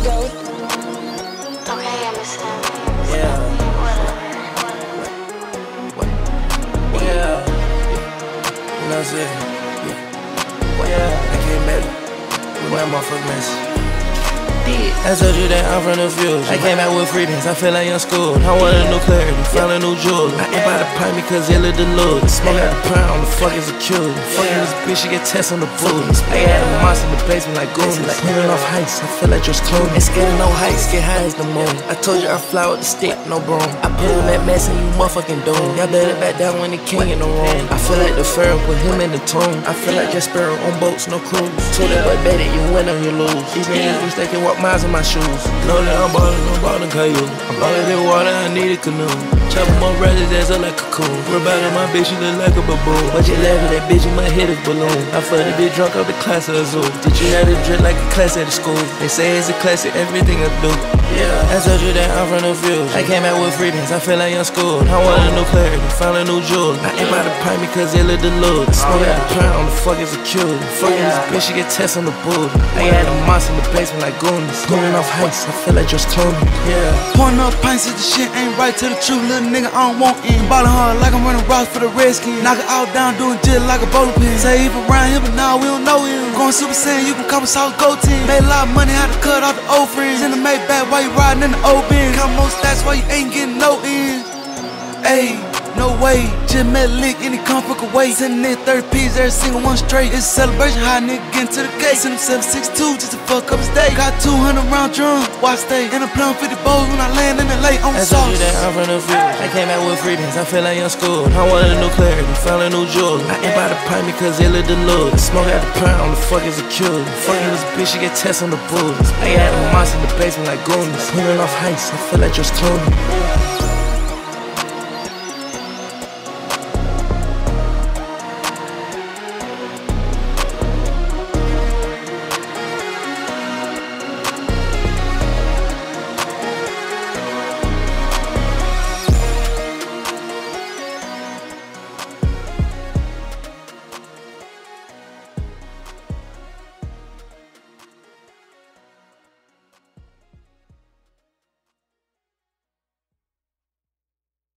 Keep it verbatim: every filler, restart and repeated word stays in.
go. Okay, Embasin. Yeah. Yeah. You know what I'm saying? Yeah. Yeah. I came back with my motherfucking message. I told you that I'm from the future. I came out with freedoms, I feel like young school. I want a new clarity, found a new jewel. I ain't by the pipe because it look the look. Smoke out the pound, the fuck is a cure. Fucking this bitch, she get tests on the food. I had a monster in the basement like goons. Swinging off heights, I feel like just cloning. Ain't scared of no heights, get high as the moon. I told you I fly with the stick, no broom. I put on that mess and you motherfucking doom. Y'all better back down when the king in the room. I feel like the pharaoh, put him in the tomb. I feel like Jack Sparrow on boats, no cruise. Told that boy bet it, you win or you lose. These niggas wish they can walk miles in my shoes. Know that I'm ballin', I'm ballin' Caillou. I'm ballin' in water, I need a canoe. Choppin' more rather that's up like a cocoon. Rub out on my bitch, she look like a baboon. But you laugh at that bitch, you might hit a balloon. I fucked a bitch drunk up the class of a zoo. Did you have to drip like a class at the school? They say it's a class at everything I do. Yeah, I told you that I'm from the future. I came out with freedoms, I feel like young school. I want a new clarity, found a new jewel. I ain't by the pipe because it look the look. Smoke out the pound, the fuck is a cure. Fucking this bitch, she get tests on the boot. I had a monster in the basement like goonies. Going off heights, I feel like just cloning. Yeah. Pouring up pints if the shit ain't right to the truth. Little nigga, I don't want in. Ballin' hard like I'm running rocks for the Redskins. Knock it all down, doing jill like a bowling pin. Say even around here, but now we don't know him. Going Super Saiyan, you can cop a South Gold team. Made a lot of money, had to cut off the old friends. In the Maybach while you riding in the old Benz. Count more stats while you ain't getting no ends. Ayy, no way, just met a lick and it come fuck away. Sending in thirty P's, every single one straight. It's a celebration, how a nigga get into the gate. Send him seven six two just to fuck up his day. Got two hundred round drum, watch stay. And I'm playing fifty bowls when I land in the lake on the sauce. I told you that I'm from the future. I came out with freedoms, I feel like young school. I want a new clarity, found a new jewel. I ain't by the pipe because it look the look. Smoke out the pound, the fuck is a cure. Fucking this bitch, she get tests on the boots. I had a monster in the basement like goonies. Swinging off heights, I feel like just cloning.